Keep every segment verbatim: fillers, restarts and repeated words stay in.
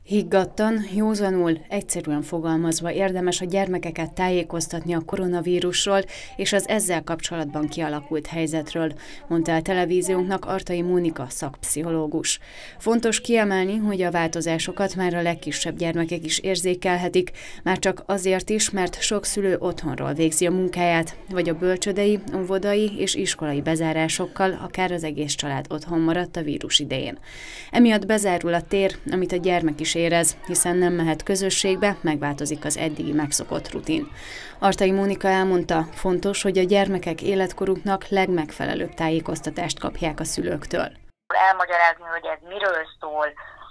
Higgadtan, józanul, egyszerűen fogalmazva érdemes a gyermekeket tájékoztatni a koronavírusról és az ezzel kapcsolatban kialakult helyzetről, mondta a televíziónknak Artai Mónika szakpszichológus. Fontos kiemelni, hogy a változásokat már a legkisebb gyermekek is érzékelhetik, már csak azért is, mert sok szülő otthonról végzi a munkáját, vagy a bölcsődei, óvodai és iskolai bezárásokkal akár az egész család otthon maradt a vírus idején. Emiatt bezárul a tér, amit a gyermek is érez, hiszen nem mehet közösségbe, megváltozik az eddigi megszokott rutin. Artai Mónika elmondta, fontos, hogy a gyermekek életkoruknak legmegfelelőbb tájékoztatást kapják a szülőktől. Elmagyarázni, hogy ez miről szól,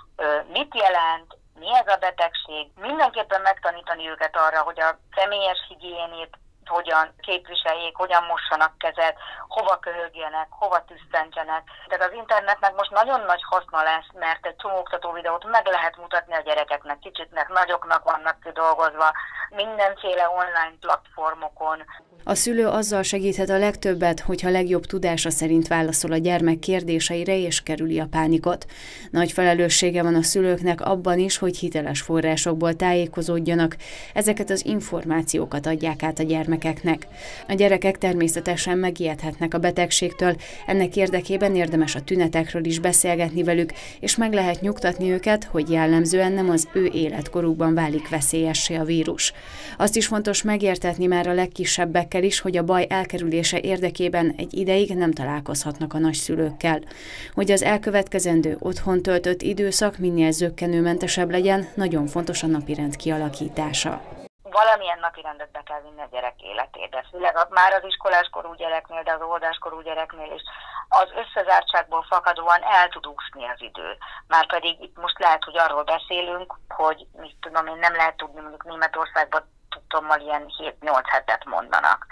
mit jelent, mi ez a betegség, mindenképpen megtanítani őket arra, hogy a személyes higiénét hogyan képviseljék, hogyan mossanak kezet, hova köhögjenek, hova tüsszentsenek. Tehát az internetnek most nagyon nagy haszna lesz, mert egy csomó oktató videót meg lehet mutatni a gyerekeknek, kicsiknek, nagyoknak vannak kidolgozva, mindenféle online platformokon. A szülő azzal segíthet a legtöbbet, hogyha legjobb tudása szerint válaszol a gyermek kérdéseire és kerüli a pánikot. Nagy felelőssége van a szülőknek abban is, hogy hiteles forrásokból tájékozódjanak. Ezeket az információkat adják át a gyermekeknek. A gyerekek természetesen megijedhetnek a betegségtől, ennek érdekében érdemes a tünetekről is beszélgetni velük, és meg lehet nyugtatni őket, hogy jellemzően nem az ő életkorukban válik veszélyessé a vírus. Azt is fontos megértetni már a legkisebbekkel is, hogy a baj elkerülése érdekében egy ideig nem találkozhatnak a nagyszülőkkel. Hogy az elkövetkezendő otthon töltött időszak minél zökkenőmentesebb legyen, nagyon fontos a napirend kialakítása. Valamilyen napirendet be kell vinni a gyerek életébe, főleg már az iskoláskorú gyereknél, de az óvodáskorú gyereknél is. Az összezártságból fakadóan el tud úszni az idő. Márpedig itt most lehet, hogy arról beszélünk, hogy mit tudom én, nem lehet tudni, mondjuk Németországban tudtommal ilyen hét-nyolc hetet mondanak.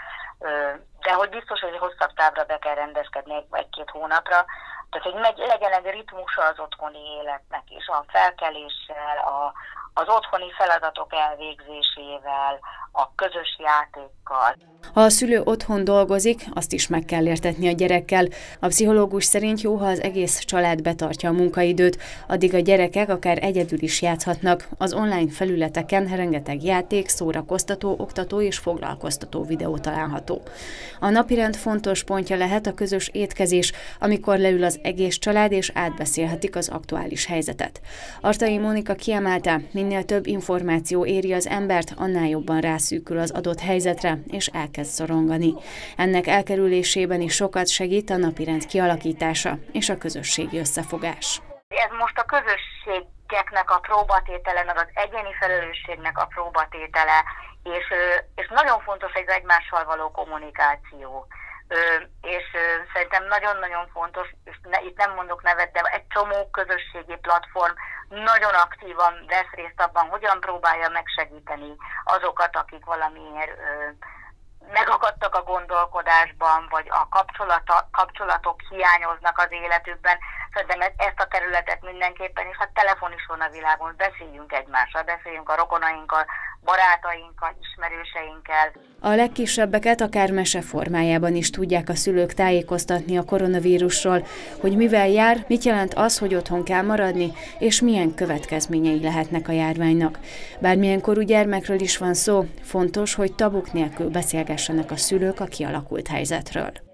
De hogy biztos, hogy hosszabb távra be kell rendezkedni egy-két hónapra, tehát hogy megy, legyen egy ritmusa az otthoni életnek is, a felkeléssel, a, az otthoni feladatok elvégzésével, a közös játékkal. Ha a szülő otthon dolgozik, azt is meg kell értetni a gyerekkel. A pszichológus szerint jó, ha az egész család betartja a munkaidőt, addig a gyerekek akár egyedül is játszhatnak. Az online felületeken rengeteg játék, szórakoztató, oktató és foglalkoztató videó található. A napirend fontos pontja lehet a közös étkezés, amikor leül az egész család és átbeszélhetik az aktuális helyzetet. Artai Mónika kiemelte, minél több információ éri az embert, annál jobban rászűkül az adott helyzetre, és elkezd szorongani. Ennek elkerülésében is sokat segít a napirend kialakítása és a közösségi összefogás. Ez most a közösségeknek a próbatétele, meg az egyéni felelősségnek a próbatétele, és, és nagyon fontos egy egymással való kommunikáció. És szerintem nagyon-nagyon fontos, és ne, itt nem mondok nevet, de egy csomó közösségi platform nagyon aktívan vesz részt abban, hogyan próbálja megsegíteni azokat, akik valamiért megakadtak a gondolkodásban, vagy a kapcsolatok hiányoznak az életükben. Szerintem ezt a területet mindenképpen, és hát telefon is van a világon, beszéljünk egymással, beszéljünk a rokonainkkal, barátainkkal, ismerőseinkkel. A legkisebbeket akár mese formájában is tudják a szülők tájékoztatni a koronavírusról, hogy mivel jár, mit jelent az, hogy otthon kell maradni, és milyen következményei lehetnek a járványnak. Bármilyen korú gyermekről is van szó, fontos, hogy tabuk nélkül beszélgessenek a szülők a kialakult helyzetről.